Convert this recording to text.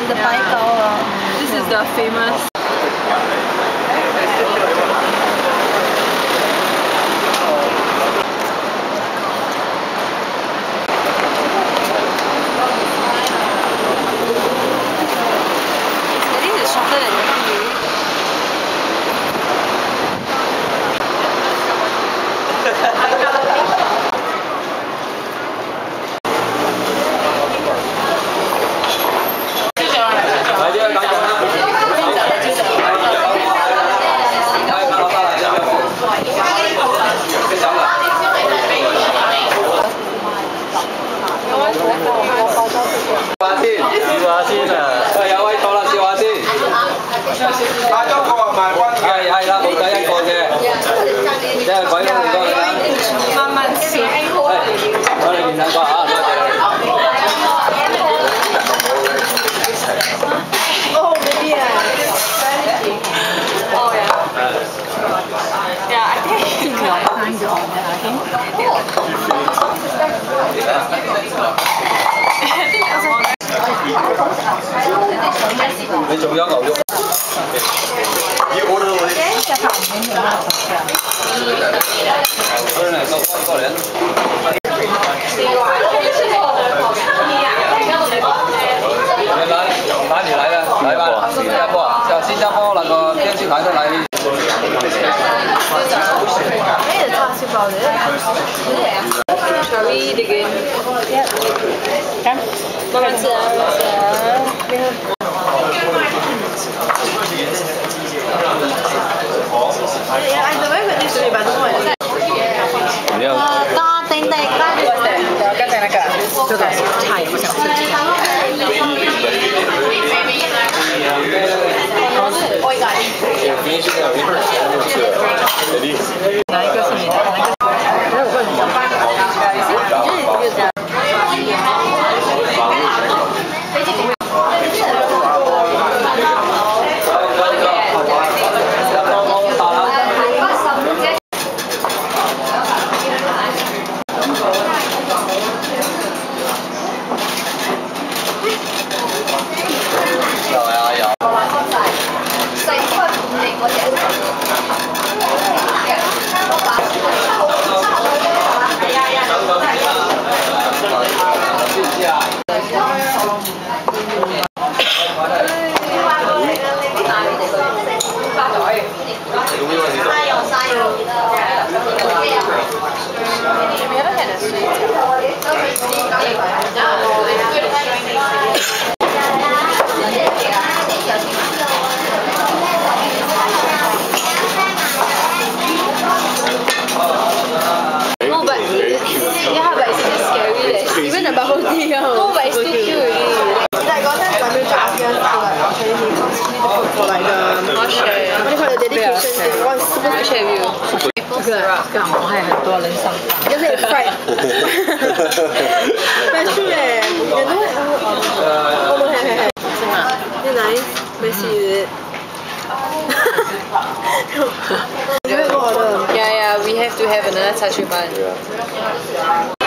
的白糕啊。 This is the famous. I think it's shorter than you. 有位坐啦，笑下先。買咗個埋溫嘅。係啦，冇計一個嘅。即係鬼佬嚟講啦。慢慢試。我哋見睇過嚇，多謝你。 Oh, maybe Oh yeah. Yeah, I think kind of. I 你仲有牛肉？要我啦，我哋。過嚟，過嚟。哪里来的？来吧，新加坡，叫新加坡那个电视台的来。 Shall we dig in? Come. 慢慢吃啊，慢慢吃啊。I don't know this really, but I don't know what it is. 你要。 大丁丁， 刚才那个，这个菜我想吃。哪一个是你的？哪个？我问你讲。Even the bubble tea, no, but it's too cute already. Like got time for like I'll share. what do you call it, dedication thing. One super I'll share with you. 这个我还很多人上当。 就是 fried. That's true 哎，很多我们还是吗？ 你nice，没事。 Yeah, we have to have another touch with